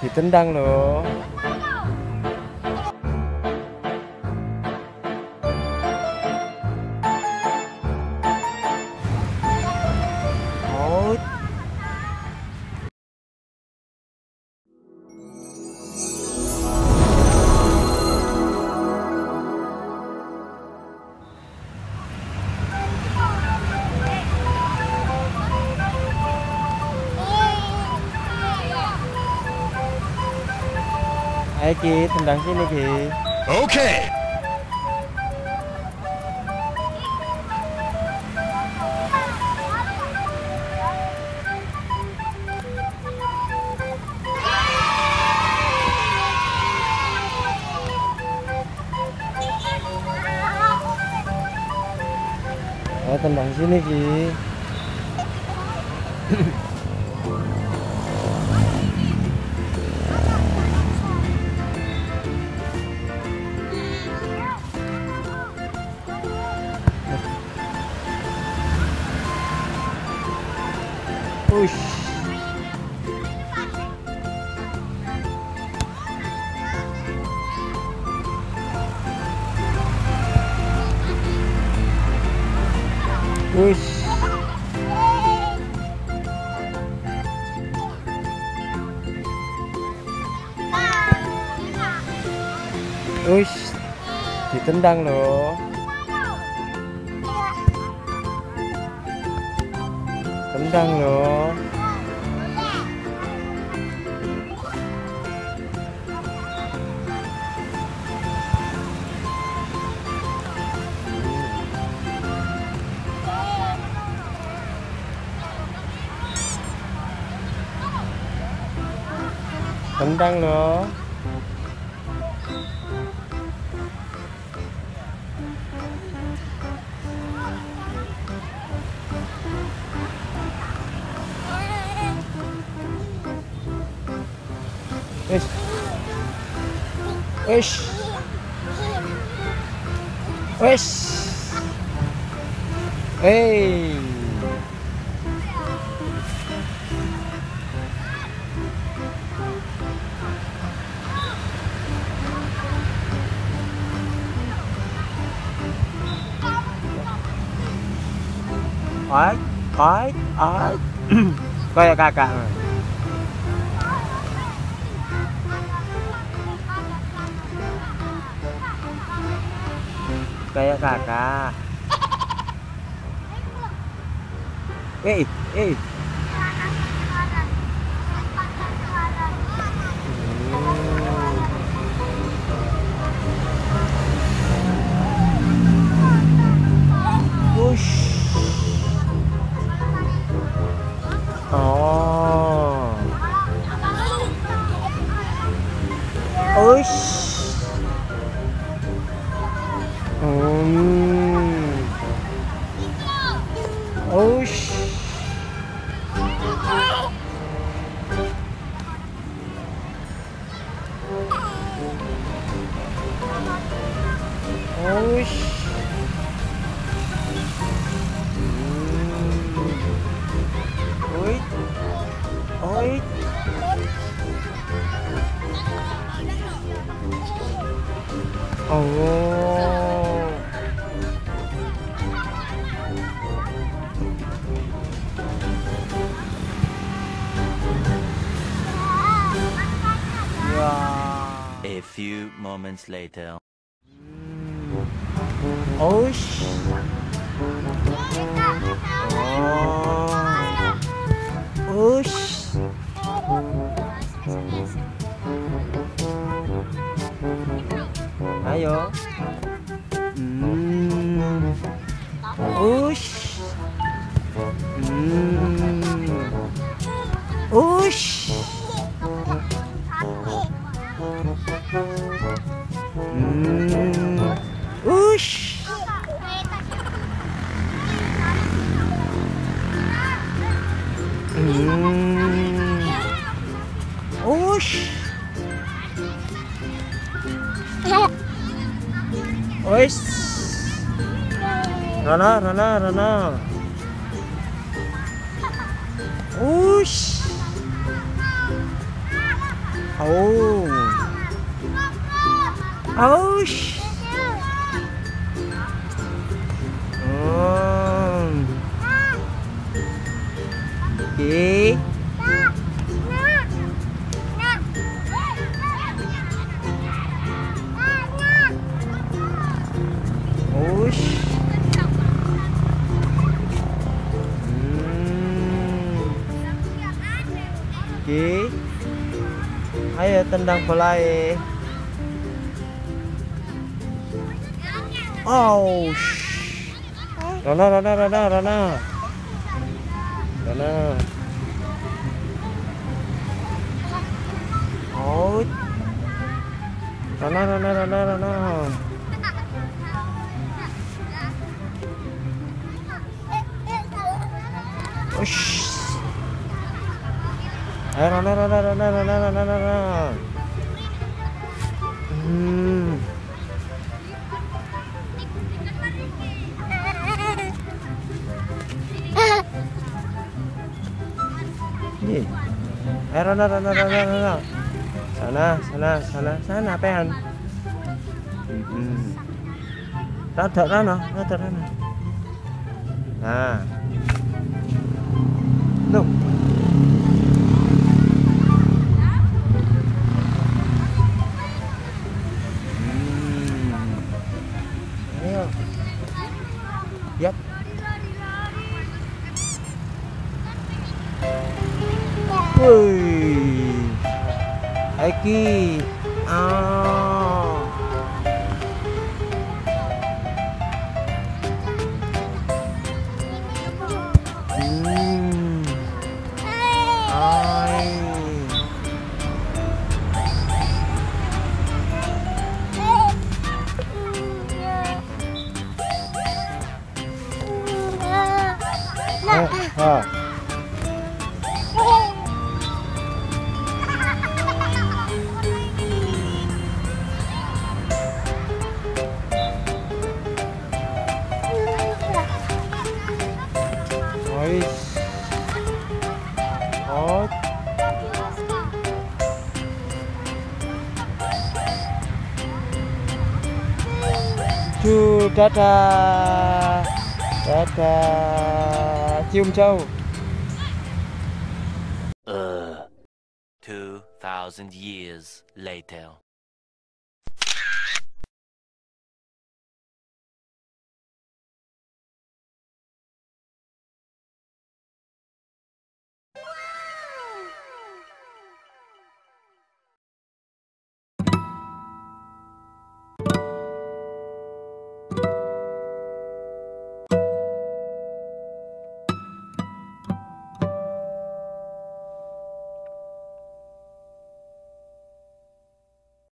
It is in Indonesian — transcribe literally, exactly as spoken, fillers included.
Ditendang loh. Out. Ayo Ki, tendang sini Ki. Oke. Okay. Ayo tendang sini Ki. Push. Push. Push. Ditendang loh. Tendang loh. Tendang loh. Wes. Wes. Wes. Hey. Ait, ait, ait. Kayak kakak. Kayak kakak. Eh, eh. Push. Oh. Push. Hmm. Push. Push. Wait. Wait. Oh. Yeah. A few moments later. Osh. Oh. Osh. Ayo. Hmm. Ush. Hmm. Ush. Hmm. Ush. Hmm. Ush. Ois. Rana, Rana, Rana. Ush. Oh. Ush. Hmm. Okay. Ush. Hmm. Okay. Ayo tendang bola eh. Oh. Rana, Rana, Rana, Rana. Rana. Oh. Rana, Rana, Rana, Rana. Ush. Ayo Rana, Rana, Rana, Rana, Rana, Rana. Hmm. Nih. Ayo Rana, Rana, Rana, Rana. Sana, sana, sana, sana, pean. Hmm. Rada, Rana, rada, Rana. Nah. Look. Hmm. Ayo. Yap. Woi. Aiki. Ah. Hmm. Ai. Ha. Ha. Nice. Hot. Cu, dadah. Dadah. Cium jauh. Uh. Two thousand years later.